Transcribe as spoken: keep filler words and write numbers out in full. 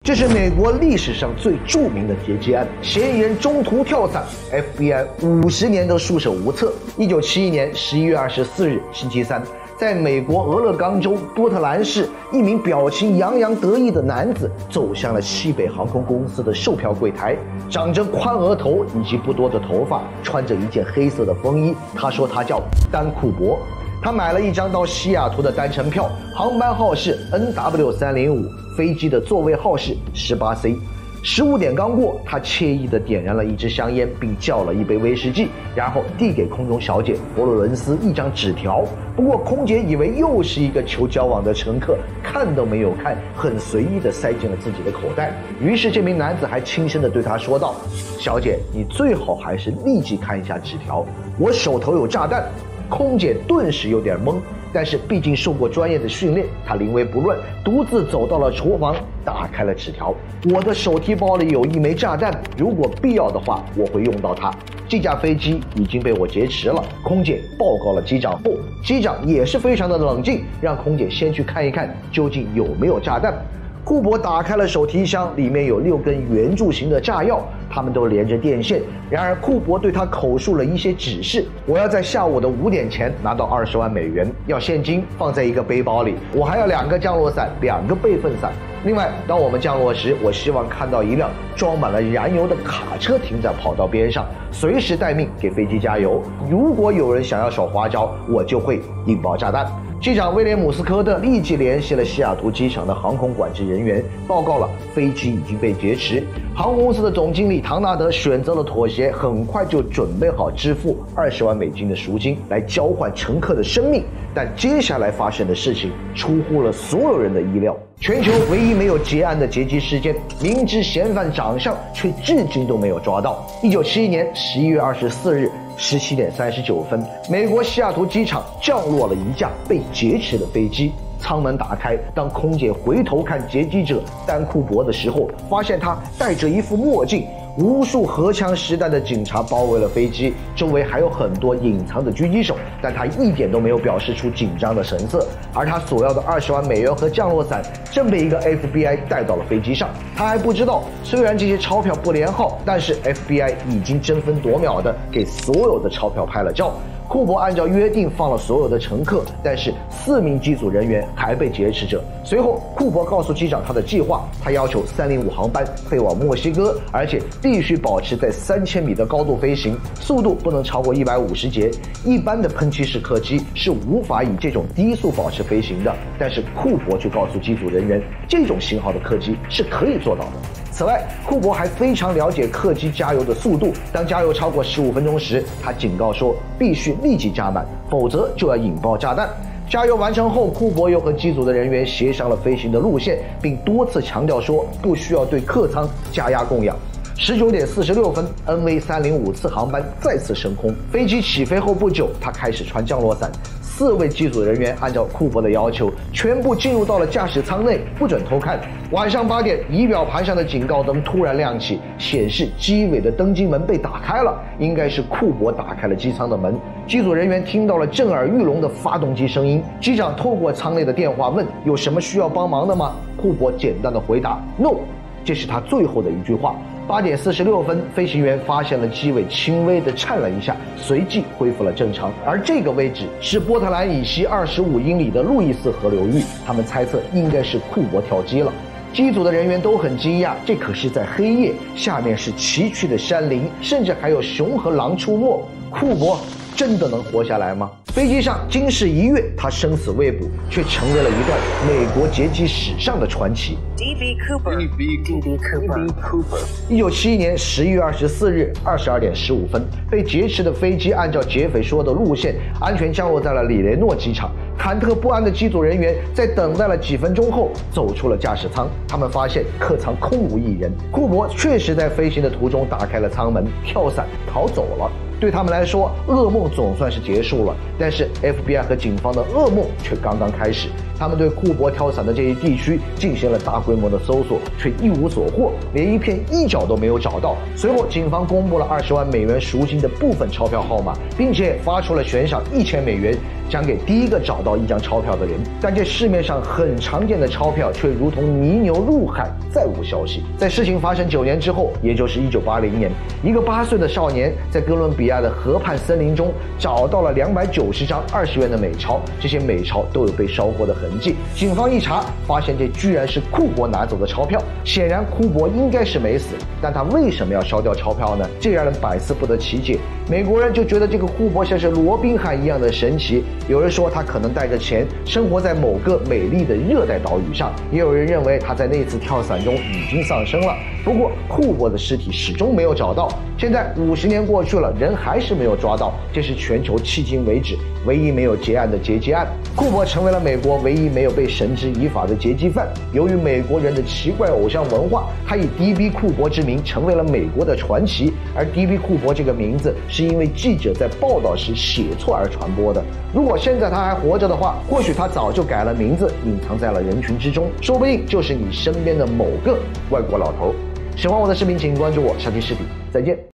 这是美国历史上最著名的劫机案，嫌疑人中途跳伞 ，F B I 五十年都束手无策。一九七一年十一月二十四日，星期三，在美国俄勒冈州波特兰市，一名表情洋洋得意的男子走向了西北航空公司的售票柜台，长着宽额头以及不多的头发，穿着一件黑色的风衣。他说他叫丹库伯。他买了一张到西雅图的单程票，航班号是 N W 三零五， 飞机的座位号是 十八 C。十五点刚过，他惬意地点燃了一支香烟，并叫了一杯威士忌，然后递给空中小姐佛罗伦斯一张纸条。不过空姐以为又是一个求交往的乘客，看都没有看，很随意地塞进了自己的口袋。于是这名男子还轻声地对她说道：“小姐，你最好还是立即看一下纸条，我手头有炸弹。”空姐顿时有点懵，但是毕竟受过专业的训练，她临危不乱，独自走到了厨房，打开了纸条。我的手提包里有一枚炸弹，如果必要的话，我会用到它。这架飞机已经被我劫持了。空姐报告了机长后，机长也是非常的冷静，让空姐先去看一看究竟有没有炸弹。库珀打开了手提箱，里面有六根圆柱形的炸药，它们都连着电线。然而库珀对他口述了一些指示：我要在下午的五点前拿到二十万美元，要现金放在一个背包里，我还要两个降落伞，两个备份伞。另外，当我们降落时，我希望看到一辆装满了燃油的卡车停在跑道边上，随时待命给飞机加油。如果有人想要耍花招，我就会引爆炸弹。机长威廉姆斯科特立即联系了西雅图机场的航空管制人员，报告了飞机已经被劫持。航空公司的总经理唐纳德选择了妥协，很快就准备好支付二十万美金的赎金来交换乘客的生命。但接下来发生的事情出乎了所有人的意料。全球唯一没有结案的劫机事件，明知嫌犯长相，却至今都没有抓到。一九七一年十一月二十四日十七点三十九分，美国西雅图机场降落了一架被劫持的飞机。舱门打开，当空姐回头看劫机者丹库珀的时候，发现他戴着一副墨镜。无数荷枪实弹的警察包围了飞机，周围还有很多隐藏的狙击手，但他一点都没有表示出紧张的神色。而他所要的二十万美元和降落伞正被一个 F B I 带到了飞机上。他还不知道，虽然这些钞票不连号，但是 F B I 已经争分夺秒地给所有的钞票拍了照。库珀按照约定放了所有的乘客，但是四名机组人员还被劫持着。随后，库珀告诉机长他的计划，他要求三零五航班飞往墨西哥，而且必须保持在三千米的高度飞行，速度不能超过一百五十节。一般的喷气式客机是无法以这种低速保持飞行的，但是库珀却告诉机组人员，这种型号的客机是可以做到的。此外，库珀还非常了解客机加油的速度。当加油超过十五分钟时，他警告说必须立即加满，否则就要引爆炸弹。加油完成后，库珀又和机组的人员协商了飞行的路线，并多次强调说不需要对客舱加压供氧。十九点四十六分 ，N V 三零五次航班再次升空。飞机起飞后不久，他开始穿降落伞。四位机组人员按照库珀的要求，全部进入到了驾驶舱内，不准偷看。晚上八点，仪表盘上的警告灯突然亮起，显示机尾的登机门被打开了，应该是库珀打开了机舱的门。机组人员听到了震耳欲聋的发动机声音。机长透过舱内的电话问：“有什么需要帮忙的吗？”库珀简单的回答 ：“No。”这是他最后的一句话。八点四十六分，飞行员发现了机尾轻微的颤了一下，随即恢复了正常。而这个位置是波特兰以西二十五英里的路易斯河流域，他们猜测应该是库珀跳机了。机组的人员都很惊讶，这可是在黑夜，下面是崎岖的山林，甚至还有熊和狼出没。库珀真的能活下来吗？飞机上经世一跃，他生死未卜，却成为了一段美国劫机史上的传奇。 D B Cooper D B Cooper 一九七一年十一月二十四日二十二点十五分，被劫持的飞机按照劫匪说的路线，安全降落在了里雷诺机场。忐忑不安的机组人员在等待了几分钟后走出了驾驶舱，他们发现客舱空无一人。库珀确实在飞行的途中打开了舱门，跳伞逃走了。对他们来说，噩梦总算是结束了，但是 F B I 和警方的噩梦却刚刚开始。他们对库珀跳伞的这一地区进行了大规模的搜索，却一无所获，连一片衣角都没有找到。随后，警方公布了二十万美元赎金的部分钞票号码，并且发出了悬赏一千美元， 奖给第一个找到一张钞票的人。但这市面上很常见的钞票却如同泥牛入海，再无消息。在事情发生九年之后，也就是一九八零年，一个八岁的少年在哥伦比亚的河畔森林中找到了两百九十张二十元的美钞，这些美钞都有被烧过的痕迹。警方一查，发现这居然是库珀拿走的钞票。显然库珀应该是没死，但他为什么要烧掉钞票呢？这让人百思不得其解。美国人就觉得这个库珀像是罗宾汉一样的神奇，有人说他可能带着钱生活在某个美丽的热带岛屿上，也有人认为他在那次跳伞中已经丧生了。不过库珀的尸体始终没有找到，现在五十年过去了，人还是没有抓到，这是全球迄今为止唯一没有结案的劫机案。库珀成为了美国唯一没有被绳之以法的劫机犯。由于美国人的奇怪偶像文化，他以 D B 库珀之名成为了美国的传奇，而 D B 库珀这个名字是因为记者在报道时写错而传播的。如果现在他还活着的话，或许他早就改了名字，隐藏在了人群之中，说不定就是你身边的某个外国老头。喜欢我的视频请关注我，下期视频再见。